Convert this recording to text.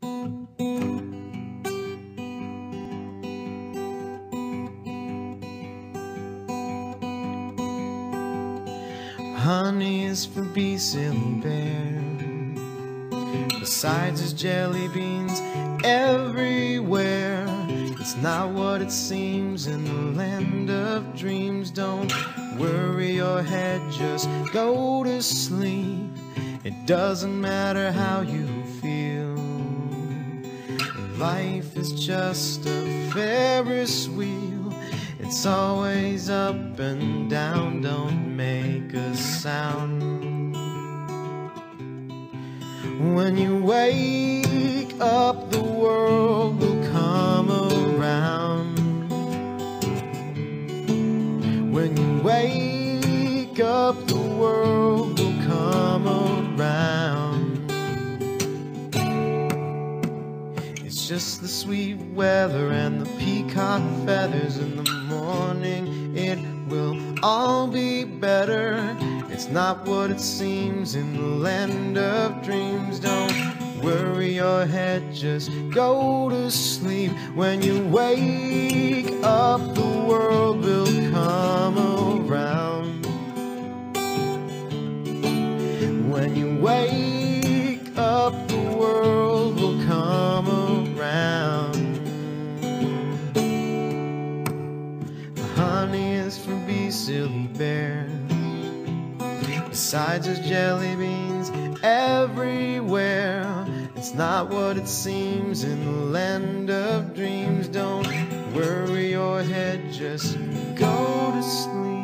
Honey is for Bee Silly Bear. Besides his jelly beans everywhere. It's not what it seems in the land of dreams. Don't worry your head, just go to sleep. It doesn't matter how you feel. Life is just a Ferris wheel. It's always up and down. Don't make a sound. When you wake up, the world will come around. When you wake up, the world will come around. It's just the sweet weather and the peacock feathers. In the morning it will all be better. It's not what it seems in the land of dreams. Don't worry your head, just go to sleep. When you wake up, the world will come around. When you wake up, the world will come around. The honey is for Bee Silly Bear. Besides his jelly beans everywhere. It's not what it seems in the land of dreams. Don't worry your head, just go to sleep.